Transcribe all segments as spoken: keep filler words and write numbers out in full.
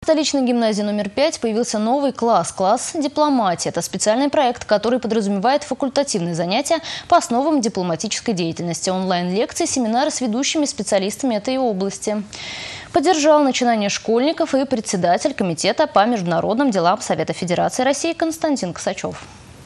столичной гимназии номер пять появился новый класс – класс дипломатии. Это специальный проект, который подразумевает факультативные занятия по основам дипломатической деятельности, онлайн-лекции, семинары с ведущими специалистами этой области. Поддержал начинание школьников и председатель комитета по международным делам Совета Федерации России Константин Косачев.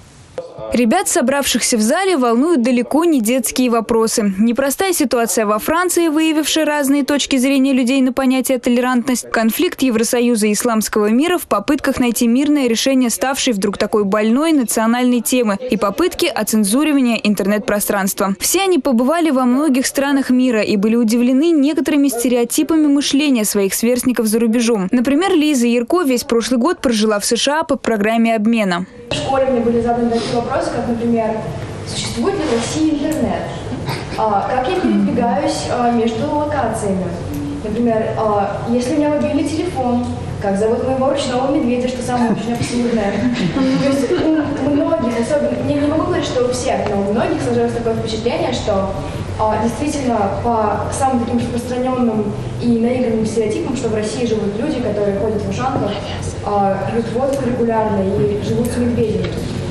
Ребят, собравшихся в зале, волнуют далеко не детские вопросы. Непростая ситуация во Франции, выявившая разные точки зрения людей на понятие толерантность, конфликт Евросоюза и исламского мира в попытках найти мирное решение ставшей вдруг такой больной национальной темы и попытки оцензуривания интернет-пространства. Все они побывали во многих странах мира и были удивлены некоторыми стереотипами мышления своих сверстников за рубежом. Например, Лиза Ярко весь прошлый год прожила в США по программе обмена. В школе мне были заданы такие вопросы, как, например, существует ли в России интернет? А, как я передвигаюсь а, между локациями? Например, а, если у меня мобильный телефон, как зовут моего ручного медведя, что самое очень абсурдное. То есть у многих, особенно, не, не могу говорить, что у всех, но у многих сложилось такое впечатление, что а, действительно по самым таким распространенным и наигранным стереотипам, что в России живут люди, которые ходят в ушанках, а, пьют водку регулярно и живут с медведями.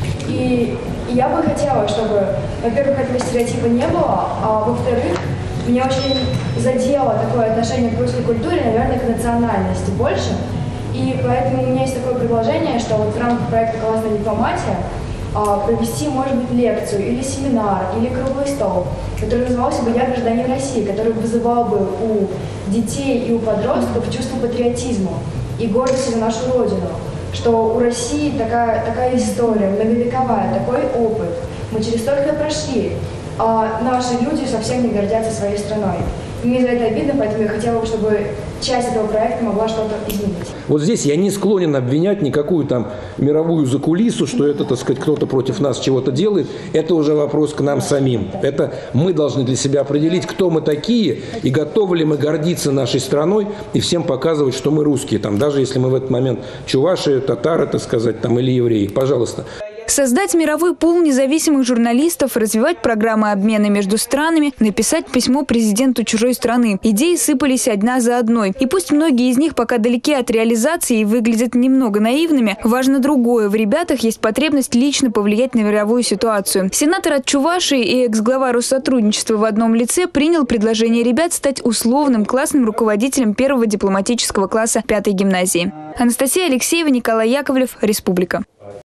И я бы хотела, чтобы, во-первых, этого стереотипа не было, а во-вторых, меня очень задело такое отношение к русской культуре, наверное, к национальности больше. И поэтому у меня есть такое предложение, что вот в рамках проекта «Классная дипломатия» провести, может быть, лекцию или семинар, или круглый стол, который назывался бы «Я гражданин России», который вызывал бы у детей и у подростков чувство патриотизма и гордости за нашу Родину. Что у России такая, такая история, многовековая, такой опыт. Мы через столько прошли, а наши люди совсем не гордятся своей страной. Мне за это обидно, поэтому я хотела бы, чтобы часть этого проекта могла что-то изменить. Вот здесь я не склонен обвинять никакую там мировую закулису, что это, так сказать, кто-то против нас чего-то делает. Это уже вопрос к нам самим. Это мы должны для себя определить, кто мы такие и готовы ли мы гордиться нашей страной и всем показывать, что мы русские. Там, даже если мы в этот момент чуваши, татары, так сказать, там, или евреи. Пожалуйста. Создать мировой пул независимых журналистов, развивать программы обмена между странами, написать письмо президенту чужой страны. Идеи сыпались одна за одной. И пусть многие из них пока далеки от реализации и выглядят немного наивными, важно другое. В ребятах есть потребность лично повлиять на мировую ситуацию. Сенатор от Чувашии и экс-глава Россотрудничества в одном лице принял предложение ребят стать условным классным руководителем первого дипломатического класса пятой гимназии. Анастасия Алексеева, Николай Яковлев, Республика.